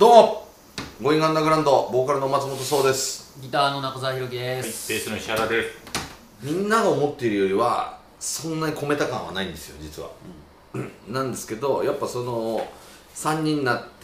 どうもゴーイングアンダーグラウンドボーカルの松本壮です。 ギターの中澤弘樹ではい、ベす。 ースの石原です。 みんなが思っているよりはそんなに込めた感はないんですよ実は、なんですけど、やっぱその3人になって、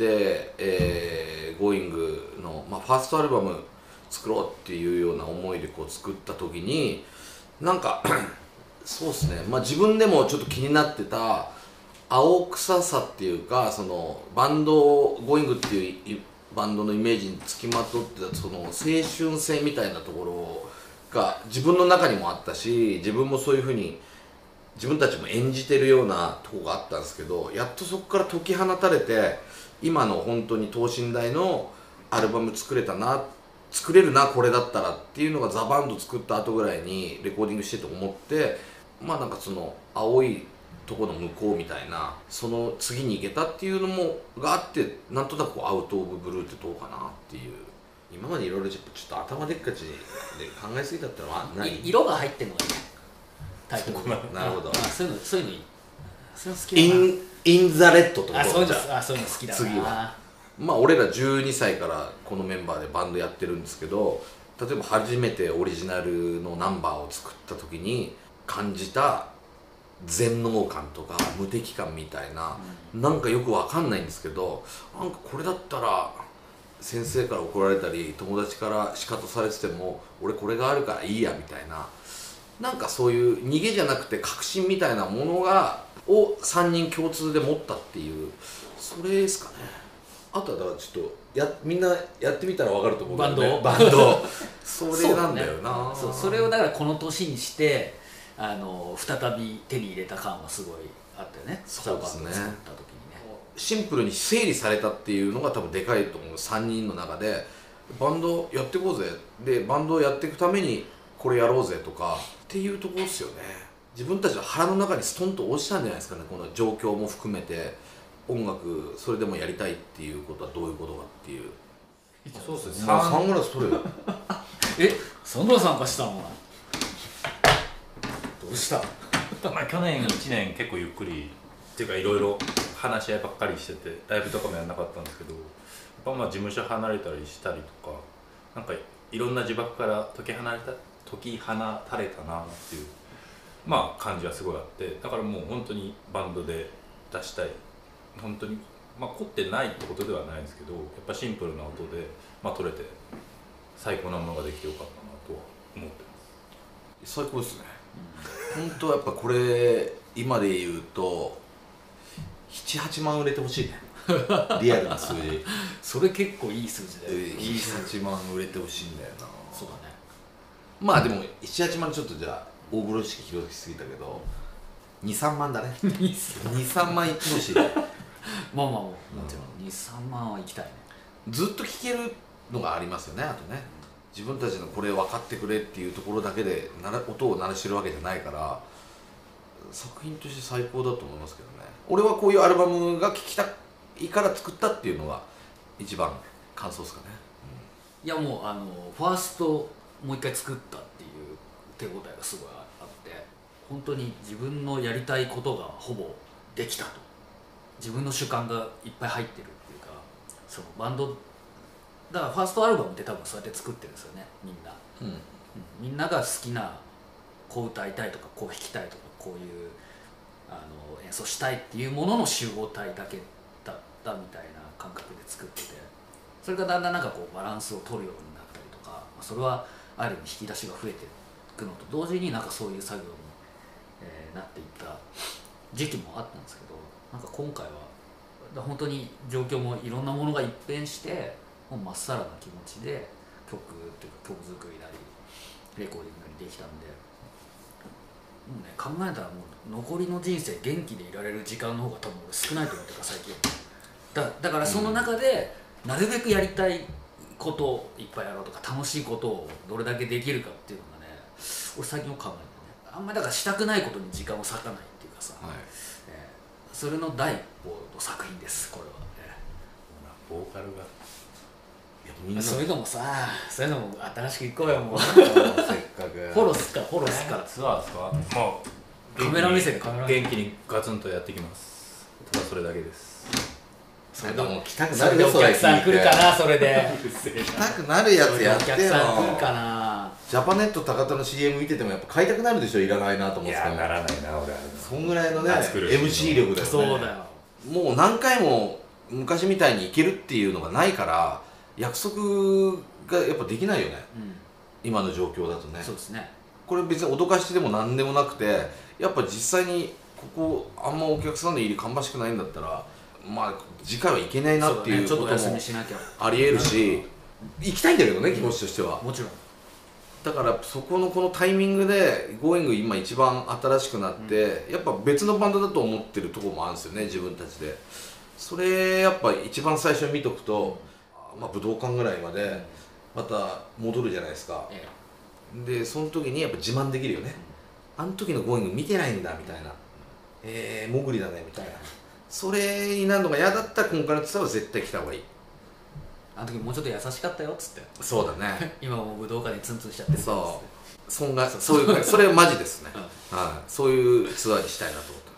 ゴーイングの、ファーストアルバム作ろうっていうような思いでこう作った時になんかそうですね、自分でもちょっと気になってた青臭さっていうか、そのバンドゴーイングっていうバンドのイメージにつきまとってたその青春性みたいなところが自分の中にもあったし、自分もそういうふうに自分たちも演じてるようなとこがあったんですけど、やっとそこから解き放たれて今の本当に等身大のアルバム作れるなこれだったらっていうのがザ・バンド作った後ぐらいにレコーディングしてて思って、なんかその青いとこの向こうみたいな、その次に行けたっていうのもがあって、なんとなくアウト・オブ・ブルーってどうかなっていう。今までいろいろちょっと頭でっかちで考えすぎたってのはない色が入ってるのがいいね、タイトルに。 なるほど。 そういうのいい。そういうの好きだな。 インザレッドってこと。 そういうの好きだな。 次は俺ら12歳からこのメンバーでバンドやってるんですけど、例えば初めてオリジナルのナンバーを作った時に感じた全能感とか無敵感みたいな、なんかよくわかんないんですけど、なんかこれだったら先生から怒られたり友達からシカトされてても俺これがあるからいいやみたいな、なんかそういう逃げじゃなくて確信みたいなものを3人共通で持ったっていう、それですかね。あとはだからちょっとみんなやってみたら分かると思うけどね、バンドそれなんだよな。 それをだからこの年にして再び手に入れた感はすごいあったよね。 そうですね。 作った時にね、 シンプルに整理されたっていうのが多分でかいと思う。3人の中でバンドやっていこうぜ、でバンドをやっていくためにこれやろうぜとかっていうところですよね。自分たちの腹の中にストンと落ちたんじゃないですかね、この状況も含めて。音楽それでもやりたいっていうことはどういうことかっていう。 そうですね。 サングラス取れよそんな参加したの？どうした？ 去年1年結構ゆっくりっていうかいろいろ話し合いばっかりしてて、ライブとかもやんなかったんですけど、やっぱ事務所離れたりしたりとか、なんかいろんな呪縛から解き放たれたなっていう感じはすごいあって、だからもう本当にバンドで出したい、本当に凝ってないってことではないんですけど、やっぱシンプルな音で取れて最高なものができてよかったなとは思ってます。 最高ですね。本当はやっぱこれ今で言うと7、8万売れてほしいねリアルな数字それ結構いい数字だよ。 7、8万売れてほしいんだよな。 そうだね。 でも7、8万ちょっとじゃあ大風呂敷広げすぎたけど2、3万だね2、3万いってほしいもちろん2、3万はいきたいね。 ずっと聴けるのがありますよね。あとね、自分たちのこれ分かってくれっていうところだけで音を鳴らしてるわけじゃないから、作品として最高だと思いますけどね。俺はこういうアルバムが聴きたいから作ったっていうのが一番感想ですかね。 いやもうファーストもう一回作ったっていう手応えがすごいあって、本当に自分のやりたいことがほぼできたと、自分の主観がいっぱい入ってるっていうか、そのバンドだからファーストアルバムって多分そうやって作ってるんですよね、みんな。みんなが好きなこう歌いたいとかこう弾きたいとかこういう演奏したいっていうものの集合体だけだったみたいな感覚で作ってて、それがだんだんなんかこうバランスを取るようになったりとか、それはある意味引き出しが増えていくのと同時になんかそういう作業に、なっていった時期もあったんですけど、なんか今回は本当に状況もいろんなものが一変してもうまっさらな気持ちで曲っていうか曲作りなりレコーディングなりできたんで、もうね考えたらもう残りの人生元気でいられる時間の方が多分俺少ないと思ってるから最近だからその中でなるべくやりたいことをいっぱいやろうとか楽しいことをどれだけできるかっていうのがね、俺最近も考えてね、あんまりだからしたくないことに時間を割かないっていうかさ、それの第一歩の作品です、これは。 ボーカルがそういうのもさ、そういうのも新しくいこうよもうせっかくフォローすっからツアーですか？ カメラ目線で元気にガツンとやっていきます。ただそれだけです。 それでも来たくそれでなるよ。 お客さん来るかな、それで来たくなるやつやってよ。 お客さん来るかな。 ジャパネット高田の CM 見ててもやっぱ買いたくなるでしょ。いらないなと思っていやならないな俺は。 そんぐらいのね暑苦しい MC 力だよね。 そうだよ。 もう何回も昔みたいに行けるっていうのがないから約束がやっぱできないよね、今の状況だとね。 そうですね。 これ別に脅かしでも何でもなくて、やっぱ実際にここあんまお客さんの入り芳しくないんだったら、まあ次回は行けないなっていうちょっことともお休みしなきゃ。 ありえるし、行きたいんだけどね、気持ちとしては。 もちろん。 だからそこのこのタイミングで Going 今一番新しくなって、やっぱ別のバンドだと思ってるところもあるんですよね、自分たちで。それやっぱ一番最初に見とくと、まあ武道館ぐらいまでまた戻るじゃないですか。でその時にやっぱ自慢できるよね、あの時の Going 見てないんだみたいな、もぐりだねみたいな、それになるのが嫌だったら今回のツアーは絶対来た方がいい。 あの時もうちょっと優しかったよっつって。 そうだね今もう武道館でツンツンしちゃってる。 そういうそれマジですね、はい、そういうツアーにしたいなと思って